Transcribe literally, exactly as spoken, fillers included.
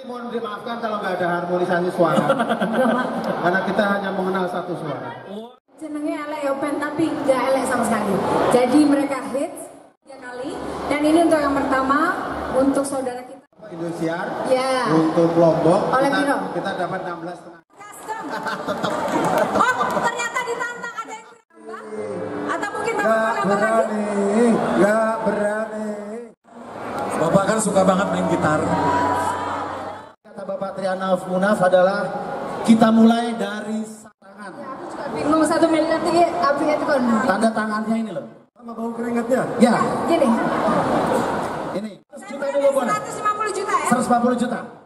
mohon dimaafkan kalau nggak ada harmonisasi suara. Karena kita hanya mengenal satu suara. Jenenge elek ya band tapi nggak elek sama sekali. Jadi mereka hits tiga kali. Dan ini untuk yang pertama untuk saudara kita. Indosiar. Ya. Untuk Lombok. Oleh kita, Biro. kita dapat enam belas setengah. Custom. Oh ternyata ditantang ada yang berambah. Atau mungkin bapak Gak mau nambah lagi? berani, gak berani. Bapak kan suka banget main gitar. Kata Bapak Triana Munaf adalah kita mulai dari tangan. Ya, aku juga bingung satu miliar tiga aplikasi itu kan. Tanda tangannya ini loh. Sama bau keringatnya. Ya, Gini. ini. seratus juta dulu boleh. seratus lima puluh juta ya? seratus lima puluh juta.